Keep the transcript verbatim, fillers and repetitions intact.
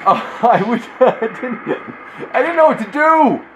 I, would, I, didn't, I didn't know what to do.